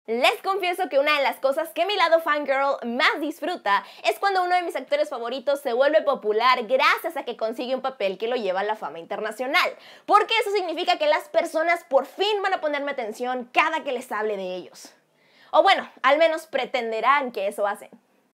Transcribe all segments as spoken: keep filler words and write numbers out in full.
Les confieso que una de las cosas que mi lado fangirl más disfruta es cuando uno de mis actores favoritos se vuelve popular gracias a que consigue un papel que lo lleva a la fama internacional, porque eso significa que las personas por fin van a ponerme atención cada que les hable de ellos. O bueno, al menos pretenderán que eso hacen.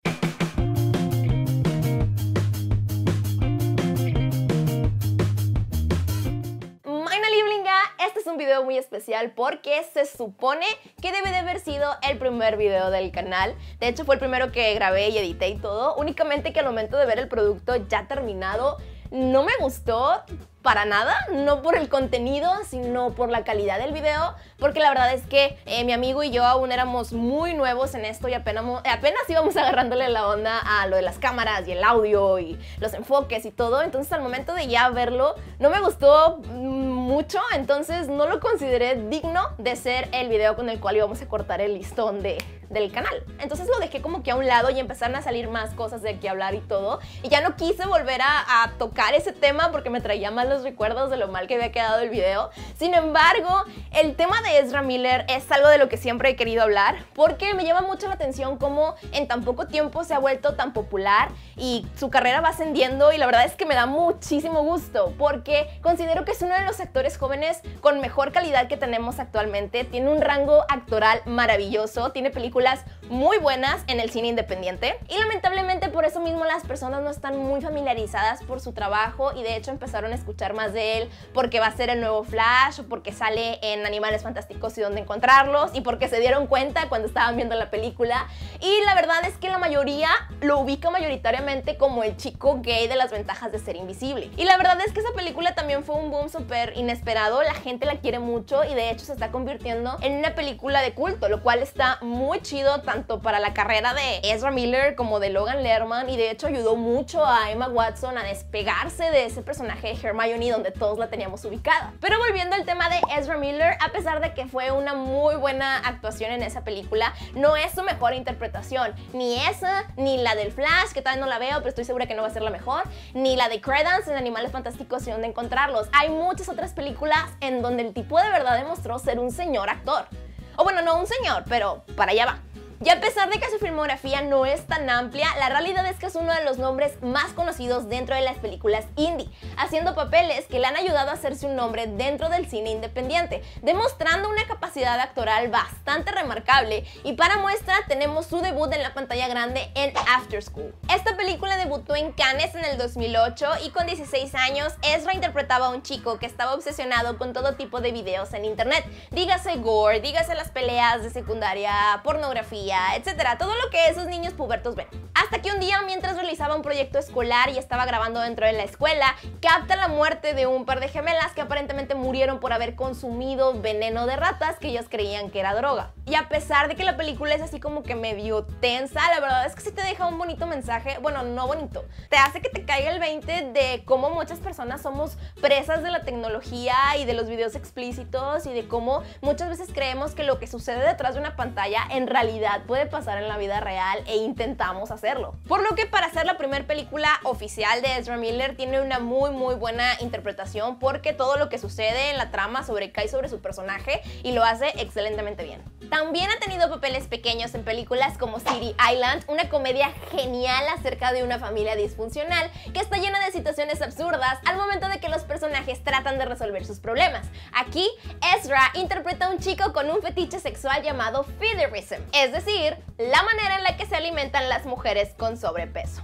Este es un video muy especial porque se supone que debe de haber sido el primer video del canal. De hecho fue el primero que grabé y edité y todo, únicamente que al momento de ver el producto ya terminado no me gustó para nada, no por el contenido, sino por la calidad del video, porque la verdad es que eh, mi amigo y yo aún éramos muy nuevos en esto y apenas, apenas íbamos agarrándole la onda a lo de las cámaras y el audio y los enfoques y todo, entonces al momento de ya verlo no me gustó mucho, entonces no lo consideré digno de ser el video con el cual íbamos a cortar el listón de, del canal. Entonces lo dejé como que a un lado y empezaron a salir más cosas de qué hablar y todo, y ya no quise volver a, a tocar ese tema porque me traía malos recuerdos de lo mal que había quedado el video. Sin embargo, el tema de Ezra Miller es algo de lo que siempre he querido hablar porque me llama mucho la atención cómo en tan poco tiempo se ha vuelto tan popular y su carrera va ascendiendo, y la verdad es que me da muchísimo gusto porque considero que es uno de los actores jóvenes con mejor calidad que tenemos actualmente. Tiene un rango actoral maravilloso, tiene películas muy buenas en el cine independiente y lamentablemente por eso mismo las personas no están muy familiarizadas por su trabajo, y de hecho empezaron a escuchar más de él porque va a ser el nuevo Flash o porque sale en Animales Fantásticos y Dónde Encontrarlos y porque se dieron cuenta cuando estaban viendo la película, y la verdad es que la mayoría lo ubica mayoritariamente como el chico gay de Las Ventajas de Ser Invisible, y la verdad es que esa película también fue un boom súper inesperado, la gente la quiere mucho y de hecho se está convirtiendo en una película de culto, lo cual está muy chido tanto para la carrera de Ezra Miller como de Logan Lerman, y de hecho ayudó mucho a Emma Watson a despegarse de ese personaje de Hermione donde todos la teníamos ubicada. Pero volviendo al tema de Ezra Miller, a pesar de que fue una muy buena actuación en esa película, no es su mejor interpretación, ni esa, ni la del Flash, que todavía no la veo, pero estoy segura que no va a ser la mejor, ni la de Credence en Animales Fantásticos y Dónde Encontrarlos. Hay muchas otras películas en donde el tipo de verdad demostró ser un señor actor. O bueno, no un señor, pero para allá va. Y a pesar de que su filmografía no es tan amplia, la realidad es que es uno de los nombres más conocidos dentro de las películas indie, haciendo papeles que le han ayudado a hacerse un nombre dentro del cine independiente, demostrando una capacidad actoral bastante remarcable, y para muestra tenemos su debut en la pantalla grande en After School. Esta película debutó en Cannes en el dos mil ocho y con dieciséis años Ezra interpretaba a un chico que estaba obsesionado con todo tipo de videos en internet, dígase gore, dígase las peleas de secundaria, pornografía, etcétera, todo lo que esos niños pubertos ven. Hasta que un día, mientras realizaba un proyecto escolar y estaba grabando dentro de la escuela, capta la muerte de un par de gemelas que aparentemente murieron por haber consumido veneno de ratas que ellos creían que era droga. Y a pesar de que la película es así como que medio tensa, la verdad es que sí te deja un bonito mensaje, bueno, no bonito, te hace que te caiga el veinte de cómo muchas personas somos presas de la tecnología y de los videos explícitos, y de cómo muchas veces creemos que lo que sucede detrás de una pantalla en realidad puede pasar en la vida real e intentamos hacerlo. Por lo que para ser la primera película oficial de Ezra Miller tiene una muy muy buena interpretación, porque todo lo que sucede en la trama sobrecae sobre su personaje y lo hace excelentemente bien. También ha tenido papeles pequeños en películas como City Island, una comedia genial acerca de una familia disfuncional que está llena de situaciones absurdas al momento de que los personajes tratan de resolver sus problemas. Aquí, Ezra interpreta a un chico con un fetiche sexual llamado feederism, es decir, la manera en la que se alimentan las mujeres con sobrepeso.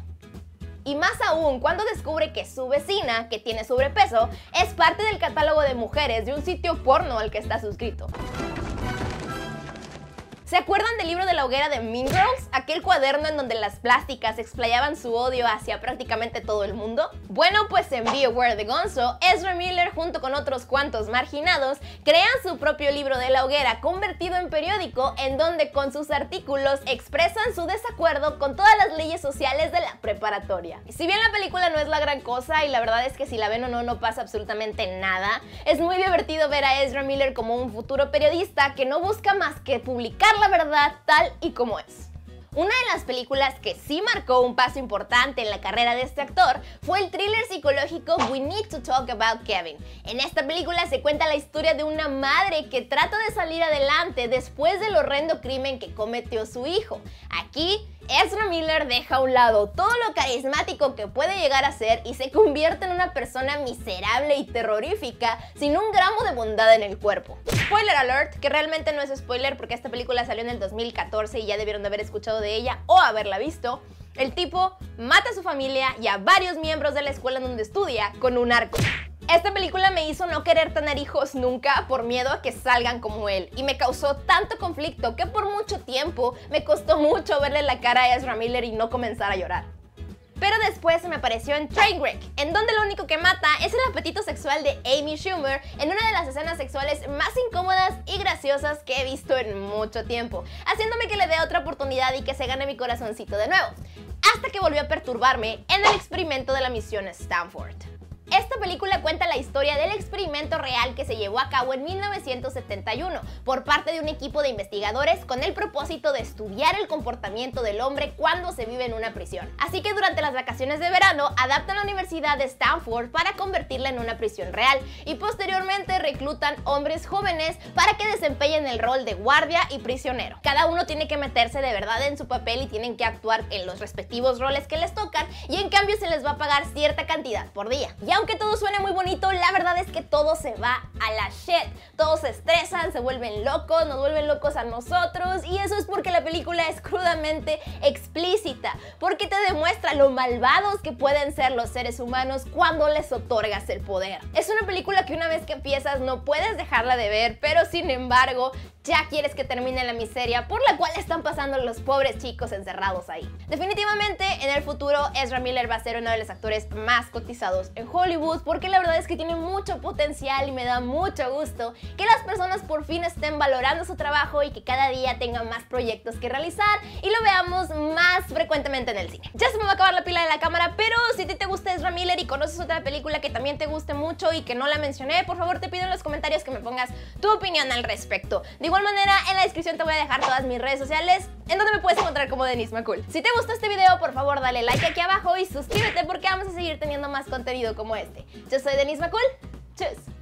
Y más aún cuando descubre que su vecina, que tiene sobrepeso, es parte del catálogo de mujeres de un sitio porno al que está suscrito. ¿Se acuerdan del libro de la hoguera de Mean Girls? Aquel cuaderno en donde las plásticas explayaban su odio hacia prácticamente todo el mundo. Bueno, pues en Beware the Gonzo, Ezra Miller junto con otros cuantos marginados crean su propio libro de la hoguera convertido en periódico, en donde con sus artículos expresan su desacuerdo con todas las leyes sociales de la preparatoria. Y si bien la película no es la gran cosa, y la verdad es que si la ven o no no pasa absolutamente nada, es muy divertido ver a Ezra Miller como un futuro periodista que no busca más que publicar la verdad tal y como es. Una de las películas que sí marcó un paso importante en la carrera de este actor fue el thriller psicológico We Need to Talk About Kevin. En esta película se cuenta la historia de una madre que trata de salir adelante después del horrendo crimen que cometió su hijo. Aquí, Ezra Miller deja a un lado todo lo carismático que puede llegar a ser y se convierte en una persona miserable y terrorífica sin un gramo de bondad en el cuerpo. Spoiler alert, que realmente no es spoiler porque esta película salió en el dos mil catorce y ya debieron de haber escuchado de ella o haberla visto. El tipo mata a su familia y a varios miembros de la escuela en donde estudia con un arco. Esta película me hizo no querer tener hijos nunca por miedo a que salgan como él y me causó tanto conflicto que por mucho tiempo me costó mucho verle la cara a Ezra Miller y no comenzar a llorar. Pero después se me apareció en Trainwreck, en donde lo único que mata es el apetito sexual de Amy Schumer en una de las escenas sexuales más incómodas y graciosas que he visto en mucho tiempo, haciéndome que le dé otra oportunidad y que se gane mi corazoncito de nuevo, hasta que volvió a perturbarme en el experimento de la misión Stanford. Esta película cuenta la historia del experimento real que se llevó a cabo en mil novecientos setenta y uno por parte de un equipo de investigadores con el propósito de estudiar el comportamiento del hombre cuando se vive en una prisión. Así que durante las vacaciones de verano adaptan la Universidad de Stanford para convertirla en una prisión real y posteriormente reclutan hombres jóvenes para que desempeñen el rol de guardia y prisionero. Cada uno tiene que meterse de verdad en su papel y tienen que actuar en los respectivos roles que les tocan y en cambio se les va a pagar cierta cantidad por día. Y aunque todo suene muy bonito, la verdad es que todo se va a la shit. Todos se estresan, se vuelven locos, nos vuelven locos a nosotros y eso es porque la película es crudamente explícita, porque te demuestra lo malvados que pueden ser los seres humanos cuando les otorgas el poder. Es una película que una vez que empiezas no puedes dejarla de ver, pero sin embargo ya quieres que termine la miseria por la cual están pasando los pobres chicos encerrados ahí. Definitivamente en el futuro Ezra Miller va a ser uno de los actores más cotizados en Hollywood porque la verdad es que tiene mucho potencial y me da mucho gusto que las personas por fin estén valorando su trabajo y que cada día tengan más proyectos que realizar y lo veamos más frecuentemente en el cine. Ya se me va a acabar la pila de la cámara, pero si a ti te gusta Ezra Miller y conoces otra película que también te guste mucho y que no la mencioné, por favor te pido en los comentarios que me pongas tu opinión al respecto. De igual manera, en la descripción te voy a dejar todas mis redes sociales en donde me puedes encontrar como Denise McCool. Si te gustó este video, por favor dale like aquí abajo y suscríbete porque vamos a seguir teniendo más contenido como este. Yo soy Denise McCool. Tschüss.